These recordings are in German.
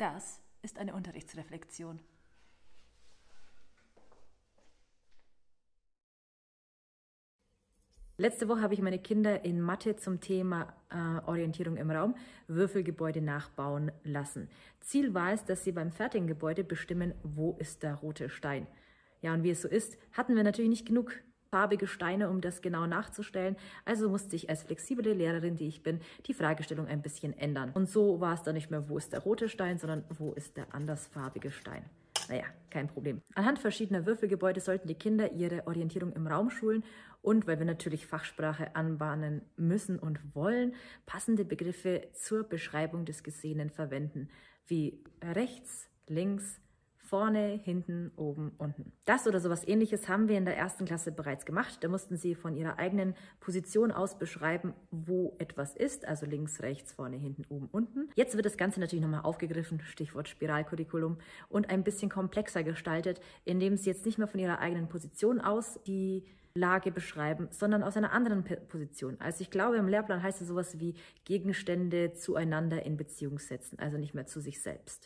Das ist eine Unterrichtsreflexion. Letzte Woche habe ich meine Kinder in Mathe zum Thema Orientierung im Raum Würfelgebäude nachbauen lassen. Ziel war es, dass sie beim fertigen Gebäude bestimmen, wo ist der rote Stein. Ja, und wie es so ist, hatten wir natürlich nicht genug farbige Steine, um das genau nachzustellen. Also musste ich als flexible Lehrerin, die ich bin, die Fragestellung ein bisschen ändern. Und so war es dann nicht mehr, wo ist der rote Stein, sondern wo ist der andersfarbige Stein. Naja, kein Problem. Anhand verschiedener Würfelgebäude sollten die Kinder ihre Orientierung im Raum schulen und, weil wir natürlich Fachsprache anbahnen müssen und wollen, passende Begriffe zur Beschreibung des Gesehenen verwenden, wie rechts, links, vorne, hinten, oben, unten. Das oder sowas Ähnliches haben wir in der 1. Klasse bereits gemacht. Da mussten sie von ihrer eigenen Position aus beschreiben, wo etwas ist, also links, rechts, vorne, hinten, oben, unten. Jetzt wird das Ganze natürlich nochmal aufgegriffen, Stichwort Spiralcurriculum, und ein bisschen komplexer gestaltet, indem sie jetzt nicht mehr von ihrer eigenen Position aus die Lage beschreiben, sondern aus einer anderen Position. Also ich glaube, im Lehrplan heißt es sowas wie Gegenstände zueinander in Beziehung setzen, also nicht mehr zu sich selbst.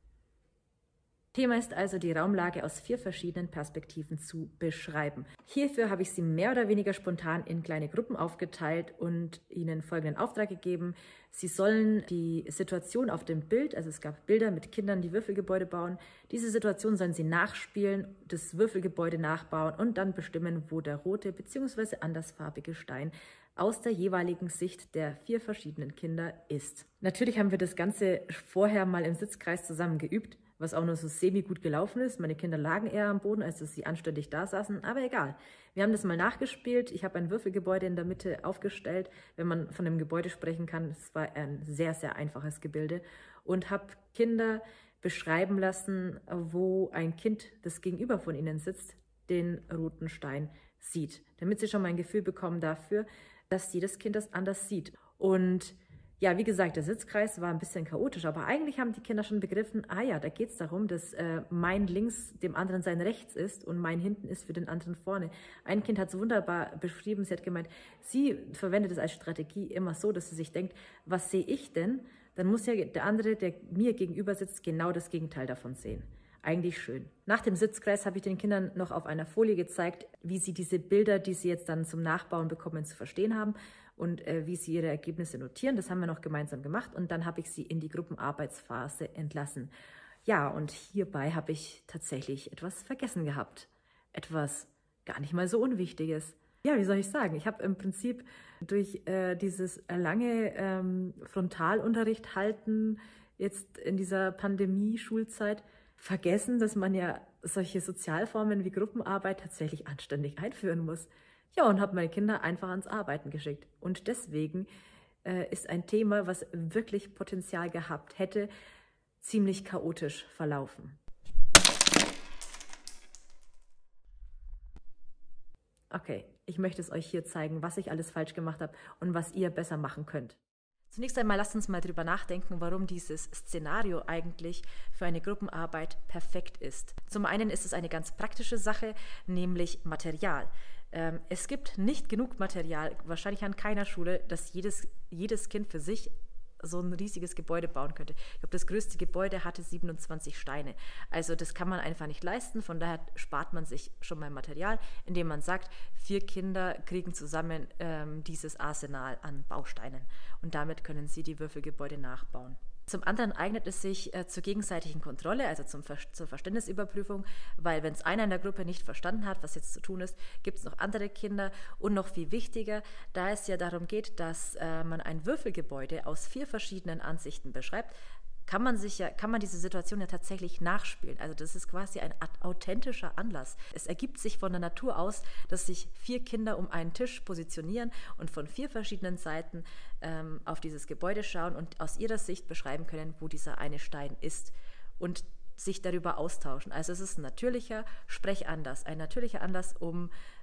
Thema ist also, die Raumlage aus 4 verschiedenen Perspektiven zu beschreiben. Hierfür habe ich sie mehr oder weniger spontan in kleine Gruppen aufgeteilt und ihnen folgenden Auftrag gegeben. Sie sollen die Situation auf dem Bild, also es gab Bilder mit Kindern, die Würfelgebäude bauen, diese Situation sollen sie nachspielen, das Würfelgebäude nachbauen und dann bestimmen, wo der rote bzw. andersfarbige Stein aus der jeweiligen Sicht der 4 verschiedenen Kinder ist. Natürlich haben wir das Ganze vorher mal im Sitzkreis zusammen geübt, was auch nur so semi-gut gelaufen ist. Meine Kinder lagen eher am Boden, als dass sie anständig da saßen, aber egal. Wir haben das mal nachgespielt. Ich habe ein Würfelgebäude in der Mitte aufgestellt, wenn man von einem Gebäude sprechen kann. Es war ein sehr, sehr einfaches Gebilde und habe Kinder beschreiben lassen, wo ein Kind, das gegenüber von ihnen sitzt, den roten Stein sieht, damit sie schon mal ein Gefühl bekommen dafür, dass jedes Kind das anders sieht. Und ja, wie gesagt, der Sitzkreis war ein bisschen chaotisch, aber eigentlich haben die Kinder schon begriffen, ah ja, da geht es darum, dass mein links dem anderen sein rechts ist und mein hinten ist für den anderen vorne. Ein Kind hat es wunderbar beschrieben, sie hat gemeint, sie verwendet es als Strategie immer so, dass sie sich denkt, was sehe ich denn? Dann muss ja der andere, der mir gegenüber sitzt, genau das Gegenteil davon sehen. Eigentlich schön. Nach dem Sitzkreis habe ich den Kindern noch auf einer Folie gezeigt, wie sie diese Bilder, die sie jetzt dann zum Nachbauen bekommen, zu verstehen haben und wie sie ihre Ergebnisse notieren. Das haben wir noch gemeinsam gemacht und dann habe ich sie in die Gruppenarbeitsphase entlassen. Ja, und hierbei habe ich tatsächlich etwas vergessen gehabt. Etwas gar nicht mal so Unwichtiges. Ja, wie soll ich sagen? Ich habe im Prinzip durch dieses lange Frontalunterricht halten, jetzt in dieser Pandemie-Schulzeit, vergessen, dass man ja solche Sozialformen wie Gruppenarbeit tatsächlich anständig einführen muss. Ja, und habe meine Kinder einfach ans Arbeiten geschickt. Und deswegen ist ein Thema, was wirklich Potenzial gehabt hätte, ziemlich chaotisch verlaufen. Okay, ich möchte es euch hier zeigen, was ich alles falsch gemacht habe und was ihr besser machen könnt. Zunächst einmal lasst uns mal drüber nachdenken, warum dieses Szenario eigentlich für eine Gruppenarbeit perfekt ist. Zum einen ist es eine ganz praktische Sache, nämlich Material. Es gibt nicht genug Material, wahrscheinlich an keiner Schule, dass jedes Kind für sich so ein riesiges Gebäude bauen könnte. Ich glaube, das größte Gebäude hatte 27 Steine. Also das kann man einfach nicht leisten. Von daher spart man sich schon mal Material, indem man sagt, 4 Kinder kriegen zusammen dieses Arsenal an Bausteinen. Und damit können sie die Würfelgebäude nachbauen. Zum anderen eignet es sich zur gegenseitigen Kontrolle, also zur Verständnisüberprüfung, weil wenn es einer in der Gruppe nicht verstanden hat, was jetzt zu tun ist, gibt es noch andere Kinder und noch viel wichtiger, da es ja darum geht, dass man ein Würfelgebäude aus 4 verschiedenen Ansichten beschreibt, kann man diese Situation ja tatsächlich nachspielen. Also das ist quasi ein authentischer Anlass. Es ergibt sich von der Natur aus, dass sich 4 Kinder um einen Tisch positionieren und von 4 verschiedenen Seiten auf dieses Gebäude schauen und aus ihrer Sicht beschreiben können, wo dieser eine Stein ist und sich darüber austauschen. Also es ist ein natürlicher Sprechanlass, um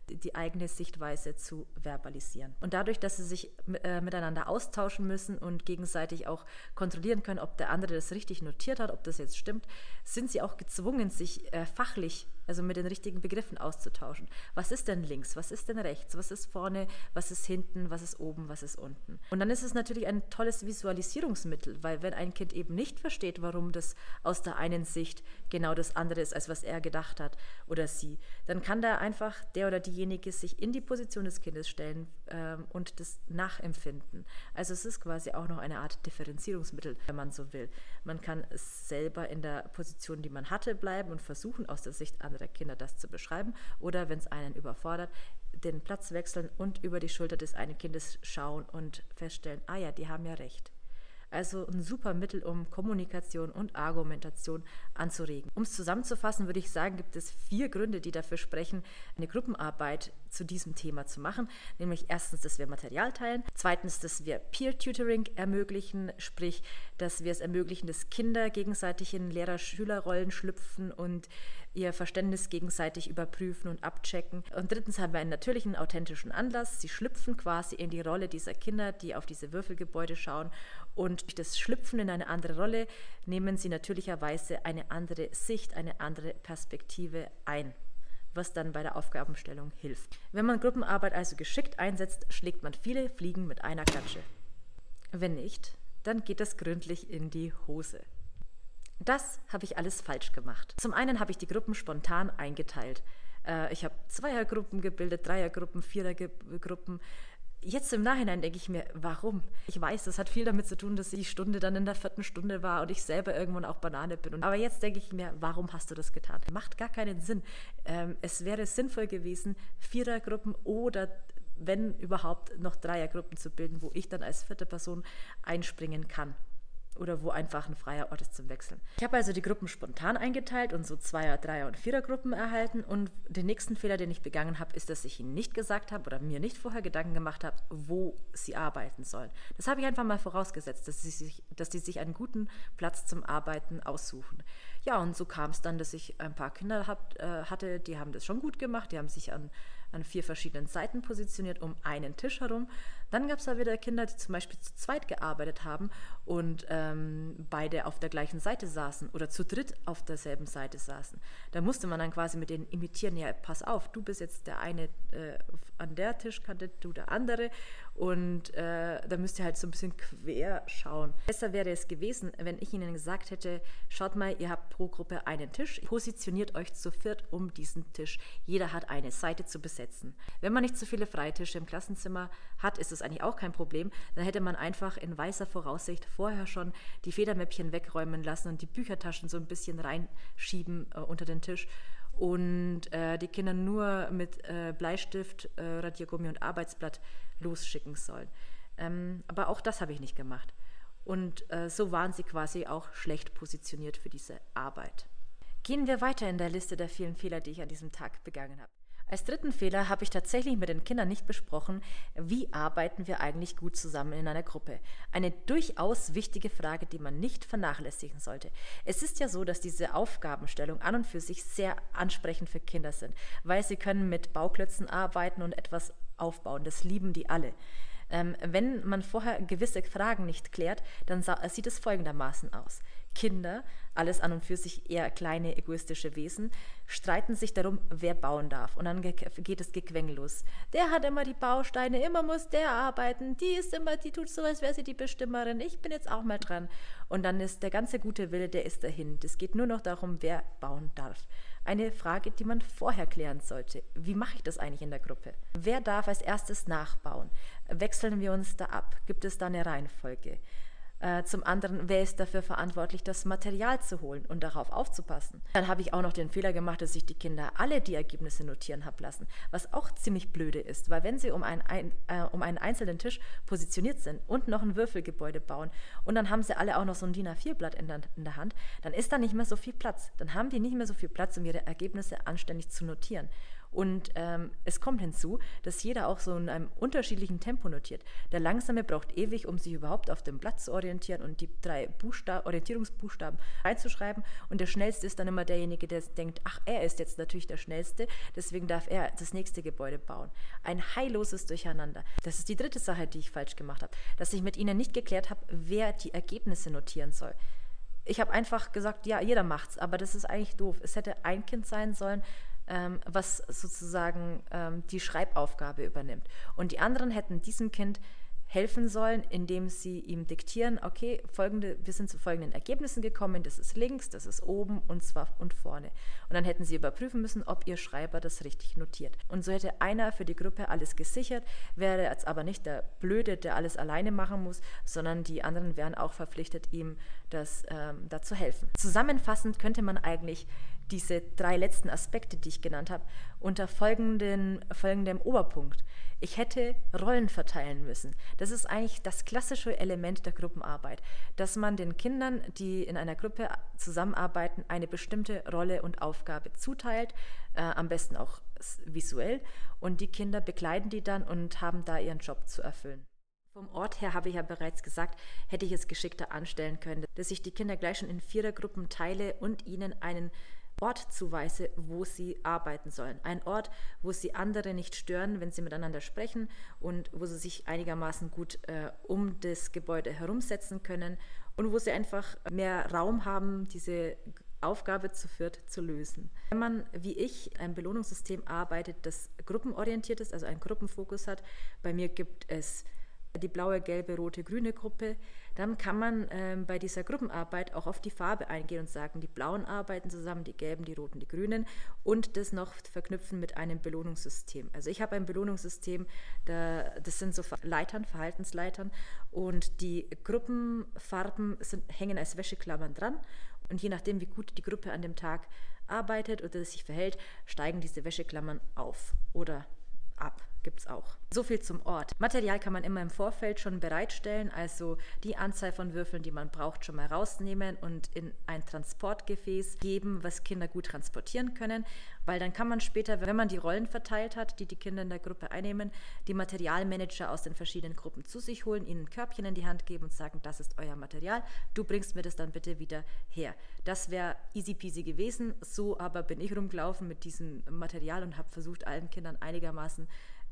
die eigene Sichtweise zu verbalisieren. Und dadurch, dass sie sich miteinander austauschen müssen und gegenseitig auch kontrollieren können, ob der andere das richtig notiert hat, ob das jetzt stimmt, sind sie auch gezwungen, sich fachlich, also mit den richtigen Begriffen auszutauschen. Was ist denn links? Was ist denn rechts? Was ist vorne? Was ist hinten? Was ist oben? Was ist unten? Und dann ist es natürlich ein tolles Visualisierungsmittel, weil wenn ein Kind eben nicht versteht, warum das aus der einen Sicht genau das andere ist, als was er gedacht hat oder sie, dann kann da einfach der oder diejenige sich in die Position des Kindes stellen und das nachempfinden. Also es ist quasi auch noch eine Art Differenzierungsmittel, wenn man so will. Man kann selber in der Position, die man hatte, bleiben und versuchen, aus der Sicht anderer Kinder das zu beschreiben, oder wenn es einen überfordert, den Platz wechseln und über die Schulter des einen Kindes schauen und feststellen, ah ja, die haben ja recht. Also ein super Mittel, um Kommunikation und Argumentation anzuregen. Um es zusammenzufassen, würde ich sagen, gibt es 4 Gründe, die dafür sprechen, eine Gruppenarbeit zu diesem Thema zu machen. Nämlich erstens, dass wir Material teilen. Zweitens, dass wir Peer-Tutoring ermöglichen, sprich, dass wir es ermöglichen, dass Kinder gegenseitig in Lehrer-Schüler-Rollen schlüpfen und ihr Verständnis gegenseitig überprüfen und abchecken. Und drittens haben wir einen natürlichen, authentischen Anlass. Sie schlüpfen quasi in die Rolle dieser Kinder, die auf diese Würfelgebäude schauen. Und durch das Schlüpfen in eine andere Rolle nehmen sie natürlicherweise eine andere Sicht, eine andere Perspektive ein, was dann bei der Aufgabenstellung hilft. Wenn man Gruppenarbeit also geschickt einsetzt, schlägt man viele Fliegen mit einer Klatsche. Wenn nicht, dann geht das gründlich in die Hose. Das habe ich alles falsch gemacht. Zum einen habe ich die Gruppen spontan eingeteilt. Ich habe Zweiergruppen gebildet, Dreiergruppen, Vierergruppen. Jetzt im Nachhinein denke ich mir, warum? Ich weiß, das hat viel damit zu tun, dass die Stunde dann in der 4. Stunde war und ich selber irgendwann auch Banane bin. Aber jetzt denke ich mir, warum hast du das getan? Macht gar keinen Sinn. Es wäre sinnvoll gewesen, Vierergruppen oder wenn überhaupt noch Dreiergruppen zu bilden, wo ich dann als 4. Person einspringen kann. Oder wo einfach ein freier Ort ist zum Wechseln. Ich habe also die Gruppen spontan eingeteilt und so 2er-, 3er- und 4er-Gruppen erhalten. Und den nächsten Fehler, den ich begangen habe, ist, dass ich ihnen nicht gesagt habe oder mir nicht vorher Gedanken gemacht habe, wo sie arbeiten sollen. Das habe ich einfach mal vorausgesetzt, dass die sich einen guten Platz zum Arbeiten aussuchen. Ja, und so kam es dann, dass ich ein paar Kinder hatte, die haben das schon gut gemacht, die haben sich an 4 verschiedenen Seiten positioniert, um einen Tisch herum. Dann gab es da wieder Kinder, die zum Beispiel zu zweit gearbeitet haben und beide auf der gleichen Seite saßen oder zu dritt auf derselben Seite saßen. Da musste man dann quasi mit denen imitieren, ja, pass auf, du bist jetzt der eine an der Tischkante, du der andere, und da müsst ihr halt so ein bisschen quer schauen. Besser wäre es gewesen, wenn ich ihnen gesagt hätte, schaut mal, ihr habt pro Gruppe einen Tisch, positioniert euch zu 4 um diesen Tisch. Jeder hat eine Seite zu besetzen. Wenn man nicht so viele Freitische im Klassenzimmer hat, ist es eigentlich auch kein Problem. Dann hätte man einfach in weißer Voraussicht vorher schon die Federmäppchen wegräumen lassen und die Büchertaschen so ein bisschen reinschieben unter den Tisch und die Kinder nur mit Bleistift, Radiergummi und Arbeitsblatt losschicken sollen. Aber auch das habe ich nicht gemacht. Und so waren sie quasi auch schlecht positioniert für diese Arbeit. Gehen wir weiter in der Liste der vielen Fehler, die ich an diesem Tag begangen habe. Als dritten Fehler habe ich tatsächlich mit den Kindern nicht besprochen, wie arbeiten wir eigentlich gut zusammen in einer Gruppe. Eine durchaus wichtige Frage, die man nicht vernachlässigen sollte. Es ist ja so, dass diese Aufgabenstellung an und für sich sehr ansprechend für Kinder sind, weil sie können mit Bauklötzen arbeiten und etwas aufbauen. Das lieben die alle. Wenn man vorher gewisse Fragen nicht klärt, dann sieht es folgendermaßen aus. Kinder, alles an und für sich eher kleine, egoistische Wesen, streiten sich darum, wer bauen darf. Und dann geht es Gequengel los. Der hat immer die Bausteine, immer muss der arbeiten, die tut so, als wäre sie die Bestimmerin, ich bin jetzt auch mal dran. Und dann ist der ganze gute Wille, der ist dahin. Es geht nur noch darum, wer bauen darf. Eine Frage, die man vorher klären sollte. Wie mache ich das eigentlich in der Gruppe? Wer darf als erstes nachbauen? Wechseln wir uns da ab? Gibt es da eine Reihenfolge? Zum anderen, wer ist dafür verantwortlich, das Material zu holen und darauf aufzupassen? Dann habe ich auch noch den Fehler gemacht, dass ich die Kinder alle die Ergebnisse notieren habe lassen, was auch ziemlich blöde ist, weil wenn sie um einen einzelnen Tisch positioniert sind und noch ein Würfelgebäude bauen und dann haben sie alle auch noch so ein DIN A4-Blatt in der Hand, dann ist da nicht mehr so viel Platz. Dann haben die nicht mehr so viel Platz, um ihre Ergebnisse anständig zu notieren. Und es kommt hinzu, dass jeder auch so in einem unterschiedlichen Tempo notiert. Der Langsame braucht ewig, um sich überhaupt auf dem Blatt zu orientieren und die 3 Orientierungsbuchstaben reinzuschreiben. Und der Schnellste ist dann immer derjenige, der denkt, ach, er ist jetzt natürlich der Schnellste, deswegen darf er das nächste Gebäude bauen. Ein heilloses Durcheinander. Das ist die dritte Sache, die ich falsch gemacht habe, dass ich mit ihnen nicht geklärt habe, wer die Ergebnisse notieren soll. Ich habe einfach gesagt, ja, jeder macht's, aber das ist eigentlich doof. Es hätte ein Kind sein sollen, was sozusagen die Schreibaufgabe übernimmt. Und die anderen hätten diesem Kind helfen sollen, indem sie ihm diktieren, okay, wir sind zu folgenden Ergebnissen gekommen, das ist links, das ist oben und zwar und vorne. Und dann hätten sie überprüfen müssen, ob ihr Schreiber das richtig notiert. Und so hätte einer für die Gruppe alles gesichert, wäre jetzt aber nicht der Blöde, der alles alleine machen muss, sondern die anderen wären auch verpflichtet, ihm da zu helfen. Zusammenfassend könnte man eigentlich diese 3 letzten Aspekte, die ich genannt habe, unter folgendem Oberpunkt. Ich hätte Rollen verteilen müssen. Das ist eigentlich das klassische Element der Gruppenarbeit, dass man den Kindern, die in einer Gruppe zusammenarbeiten, eine bestimmte Rolle und Aufgabe zuteilt, am besten auch visuell, und die Kinder begleiten die dann und haben da ihren Job zu erfüllen. Vom Ort her, habe ich ja bereits gesagt, hätte ich es geschickter anstellen können, dass ich die Kinder gleich schon in 4er-Gruppen teile und ihnen einen Ort zuweise, wo sie arbeiten sollen. Ein Ort, wo sie andere nicht stören, wenn sie miteinander sprechen, und wo sie sich einigermaßen gut um das Gebäude herumsetzen können und wo sie einfach mehr Raum haben, diese Aufgabe zu viert zu lösen. Wenn man, wie ich, ein Belohnungssystem arbeitet, das gruppenorientiert ist, also einen Gruppenfokus hat, bei mir gibt es die blaue, gelbe, rote, grüne Gruppe, dann kann man bei dieser Gruppenarbeit auch auf die Farbe eingehen und sagen, die Blauen arbeiten zusammen, die Gelben, die Roten, die Grünen, und das noch verknüpfen mit einem Belohnungssystem. Also ich habe ein Belohnungssystem, das sind so Leitern, Verhaltensleitern, und die Gruppenfarben hängen als Wäscheklammern dran, und je nachdem, wie gut die Gruppe an dem Tag arbeitet oder sich verhält, steigen diese Wäscheklammern auf oder ab. Gibt es auch. So viel zum Ort. Material kann man immer im Vorfeld schon bereitstellen, also die Anzahl von Würfeln, die man braucht, schon mal rausnehmen und in ein Transportgefäß geben, was Kinder gut transportieren können, weil dann kann man später, wenn man die Rollen verteilt hat, die die Kinder in der Gruppe einnehmen, die Materialmanager aus den verschiedenen Gruppen zu sich holen, ihnen ein Körbchen in die Hand geben und sagen, das ist euer Material, du bringst mir das dann bitte wieder her. Das wäre easy peasy gewesen, so aber bin ich rumgelaufen mit diesem Material und habe versucht, allen Kindern einigermaßen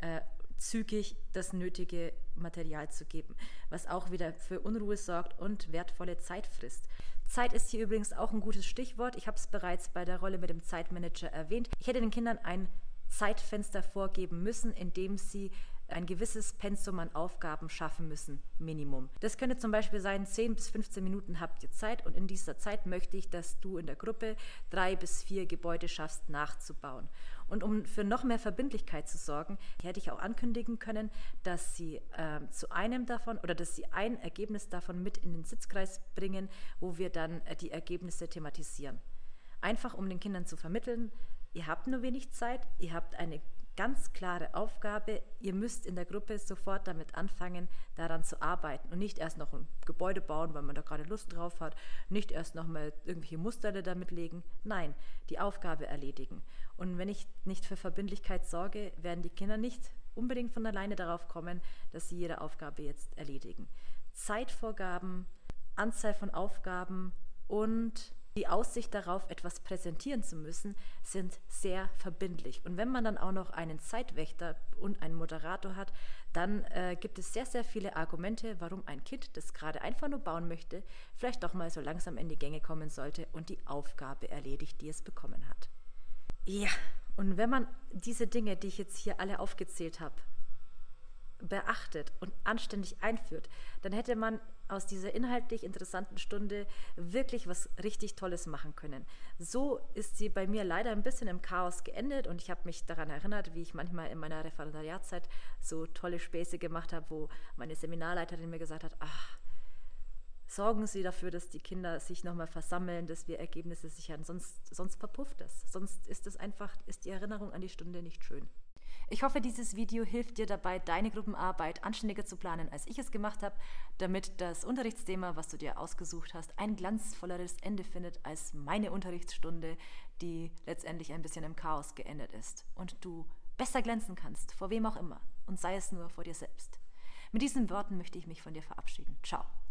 zügig das nötige Material zu geben, was auch wieder für Unruhe sorgt und wertvolle Zeit frisst. Zeit ist hier übrigens auch ein gutes Stichwort. Ich habe es bereits bei der Rolle mit dem Zeitmanager erwähnt. Ich hätte den Kindern ein Zeitfenster vorgeben müssen, in dem sie ein gewisses Pensum an Aufgaben schaffen müssen, Minimum. Das könnte zum Beispiel sein, 10 bis 15 Minuten habt ihr Zeit, und in dieser Zeit möchte ich, dass du in der Gruppe 3 bis 4 Gebäude schaffst, nachzubauen. Und um für noch mehr Verbindlichkeit zu sorgen, hätte ich auch ankündigen können, dass sie zu einem davon oder dass sie ein Ergebnis davon mit in den Sitzkreis bringen, wo wir dann die Ergebnisse thematisieren. Einfach um den Kindern zu vermitteln, ihr habt nur wenig Zeit, ihr habt eine ganz klare Aufgabe, ihr müsst in der Gruppe sofort damit anfangen, daran zu arbeiten und nicht erst noch ein Gebäude bauen, weil man da gerade Lust drauf hat, nicht erst noch mal irgendwelche Muster damit legen, nein, die Aufgabe erledigen. Und wenn ich nicht für Verbindlichkeit sorge, werden die Kinder nicht unbedingt von alleine darauf kommen, dass sie jede Aufgabe jetzt erledigen. Zeitvorgaben, Anzahl von Aufgaben und die Aussicht darauf, etwas präsentieren zu müssen, sind sehr verbindlich. Und wenn man dann auch noch einen Zeitwächter und einen Moderator hat, dann gibt es sehr, sehr viele Argumente, warum ein Kind, das gerade einfach nur bauen möchte, vielleicht doch mal so langsam in die Gänge kommen sollte und die Aufgabe erledigt, die es bekommen hat. Ja, und wenn man diese Dinge, die ich jetzt hier alle aufgezählt habe, beachtet und anständig einführt, dann hätte man aus dieser inhaltlich interessanten Stunde wirklich was richtig Tolles machen können. So ist sie bei mir leider ein bisschen im Chaos geendet, und ich habe mich daran erinnert, wie ich manchmal in meiner Referendariatszeit so tolle Späße gemacht habe, wo meine Seminarleiterin mir gesagt hat, ach, sorgen Sie dafür, dass die Kinder sich nochmal versammeln, dass wir Ergebnisse sichern, sonst verpufft das. Sonst ist die Erinnerung an die Stunde nicht schön. Ich hoffe, dieses Video hilft dir dabei, deine Gruppenarbeit anständiger zu planen, als ich es gemacht habe, damit das Unterrichtsthema, was du dir ausgesucht hast, ein glanzvolleres Ende findet als meine Unterrichtsstunde, die letztendlich ein bisschen im Chaos geendet ist. Und du besser glänzen kannst, vor wem auch immer, und sei es nur vor dir selbst. Mit diesen Worten möchte ich mich von dir verabschieden. Ciao.